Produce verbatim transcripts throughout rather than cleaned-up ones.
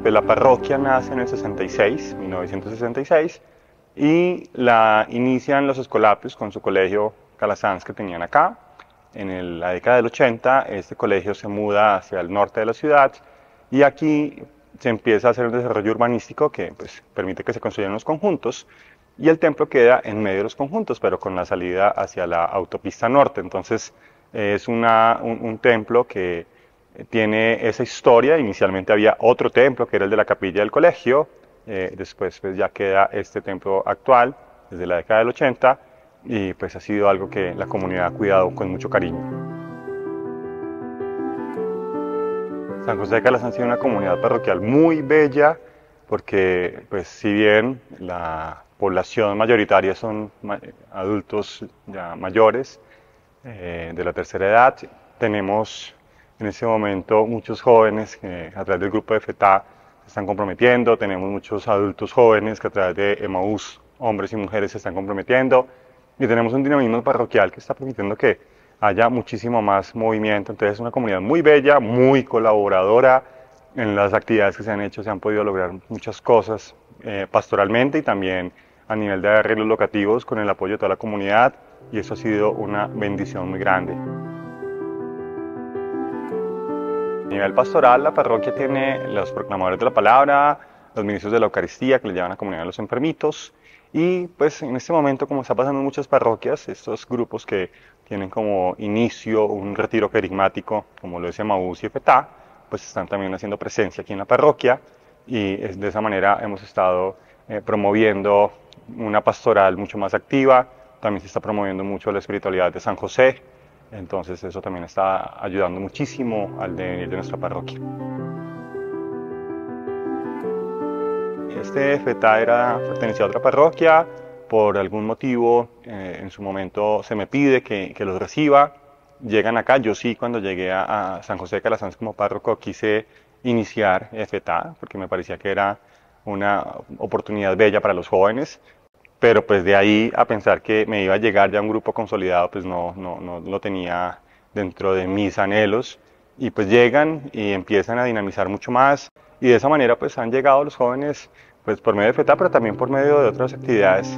pues la parroquia nace en el sesenta y seis, mil novecientos sesenta y seis, y la inician los escolapios con su colegio Calasanz que tenían acá. En el, la década del ochenta, este colegio se muda hacia el norte de la ciudad y aquí se empieza a hacer un desarrollo urbanístico que pues, permite que se construyan los conjuntos, y el templo queda en medio de los conjuntos, pero con la salida hacia la autopista norte. Entonces eh, es una, un, un templo que tiene esa historia. Inicialmente había otro templo que era el de la capilla del colegio, eh, después pues, ya queda este templo actual desde la década del ochenta, y pues ha sido algo que la comunidad ha cuidado con mucho cariño. San José de Calasanz ha sido una comunidad parroquial muy bella, porque pues si bien la población mayoritaria son adultos ya mayores, eh, de la tercera edad, tenemos en ese momento muchos jóvenes que a través del grupo de FETA se están comprometiendo, tenemos muchos adultos jóvenes que a través de Emaús, hombres y mujeres, se están comprometiendo, y tenemos un dinamismo parroquial que está permitiendo que haya muchísimo más movimiento. Entonces es una comunidad muy bella, muy colaboradora. En las actividades que se han hecho se han podido lograr muchas cosas eh, pastoralmente y también a nivel de arreglos locativos con el apoyo de toda la comunidad, y eso ha sido una bendición muy grande. A nivel pastoral, la parroquia tiene los proclamadores de la palabra, los ministros de la Eucaristía que le llevan a la comunidad a los enfermitos, y pues en este momento, como está pasando en muchas parroquias, estos grupos que tienen como inicio un retiro carismático, como lo es Emaús y FETA, pues están también haciendo presencia aquí en la parroquia, y de esa manera hemos estado eh, promoviendo una pastoral mucho más activa. También se está promoviendo mucho la espiritualidad de San José, entonces eso también está ayudando muchísimo al devenir de nuestra parroquia. Este FETA era, pertenecía a otra parroquia. Por algún motivo eh, en su momento se me pide que, que los reciba, llegan acá. Yo sí, cuando llegué a, a San José de Calasanz como párroco, quise iniciar FETA porque me parecía que era una oportunidad bella para los jóvenes, pero pues de ahí a pensar que me iba a llegar ya un grupo consolidado, pues no, no, no lo tenía dentro de mis anhelos, y pues llegan y empiezan a dinamizar mucho más, y de esa manera pues han llegado los jóvenes pues por medio de FETA, pero también por medio de otras actividades.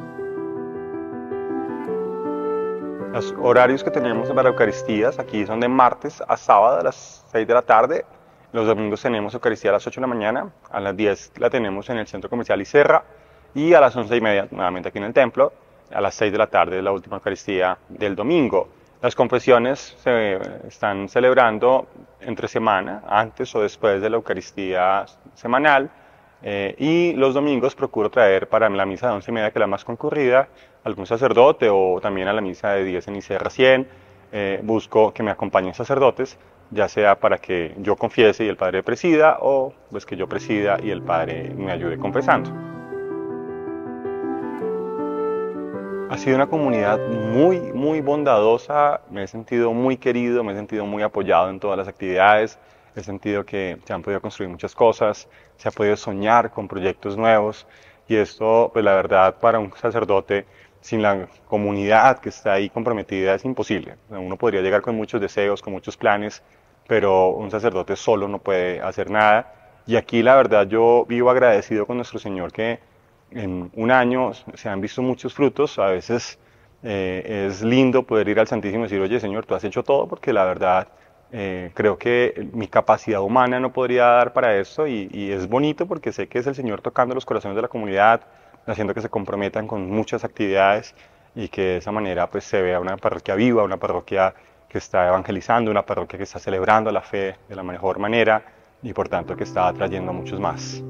Los horarios que tenemos para Eucaristías aquí son de martes a sábado a las seis de la tarde. Los domingos tenemos Eucaristía a las ocho de la mañana, a las diez la tenemos en el Centro Comercial Iserra, y a las once y media nuevamente aquí en el templo. A las seis de la tarde es la última Eucaristía del domingo. Las confesiones se están celebrando entre semana, antes o después de la Eucaristía semanal. Eh, y los domingos procuro traer para la misa de once y media, que es la más concurrida, algún sacerdote, o también a la misa de diez en Iserra cien. Eh, busco que me acompañen sacerdotes, ya sea para que yo confiese y el Padre presida, o pues que yo presida y el Padre me ayude confesando. Ha sido una comunidad muy, muy bondadosa. Me he sentido muy querido, me he sentido muy apoyado en todas las actividades. He sentido que se han podido construir muchas cosas, se ha podido soñar con proyectos nuevos, y esto, pues la verdad, para un sacerdote, sin la comunidad que está ahí comprometida, es imposible. Uno podría llegar con muchos deseos, con muchos planes, pero un sacerdote solo no puede hacer nada. Y aquí, la verdad, yo vivo agradecido con nuestro Señor que en un año se han visto muchos frutos. A veces eh, es lindo poder ir al Santísimo y decir: oye, Señor, tú has hecho todo, porque la verdad eh, creo que mi capacidad humana no podría dar para esto, y, y es bonito porque sé que es el Señor tocando los corazones de la comunidad, haciendo que se comprometan con muchas actividades, y que de esa manera pues se vea una parroquia viva, una parroquia que está evangelizando, una parroquia que está celebrando la fe de la mejor manera, y por tanto que está atrayendo a muchos más.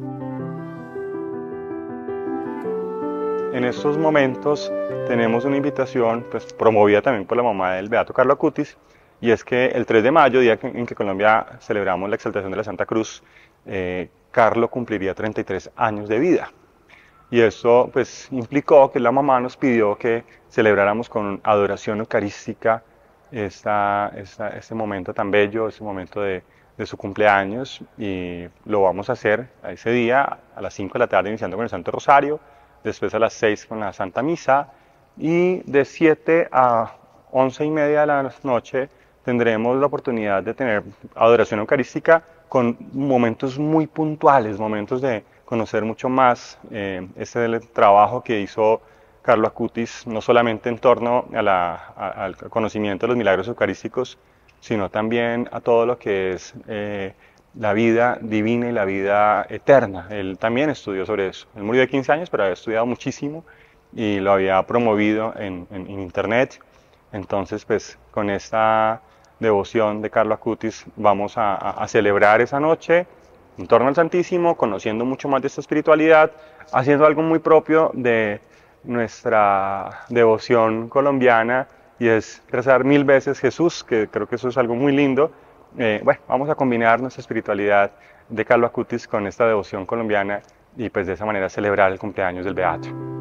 En estos momentos tenemos una invitación pues, promovida también por la mamá del Beato Carlo Acutis, y es que el tres de mayo, día en que Colombia celebramos la exaltación de la Santa Cruz, eh, Carlo cumpliría treinta y tres años de vida. Y eso pues, implicó que la mamá nos pidió que celebráramos con adoración eucarística esta, esta, este momento tan bello, este momento de, de su cumpleaños, y lo vamos a hacer a ese día a las cinco de la tarde, iniciando con el Santo Rosario, después a las seis con la Santa Misa, y de siete a once y media de la noche tendremos la oportunidad de tener adoración eucarística con momentos muy puntuales, momentos de conocer mucho más eh, este el trabajo que hizo Carlo Acutis, no solamente en torno a la, a, al conocimiento de los milagros eucarísticos, sino también a todo lo que es eh, la vida divina y la vida eterna. Él también estudió sobre eso. Él murió de quince años, pero había estudiado muchísimo y lo había promovido en, en, en internet. Entonces, pues con esta devoción de Carlo Acutis vamos a, a, a celebrar esa noche en torno al Santísimo, conociendo mucho más de esta espiritualidad, haciendo algo muy propio de nuestra devoción colombiana y es rezar mil veces Jesús, que creo que eso es algo muy lindo. Eh, bueno, vamos a combinar nuestra espiritualidad de Carlo Acutis con esta devoción colombiana y pues de esa manera celebrar el cumpleaños del Beato.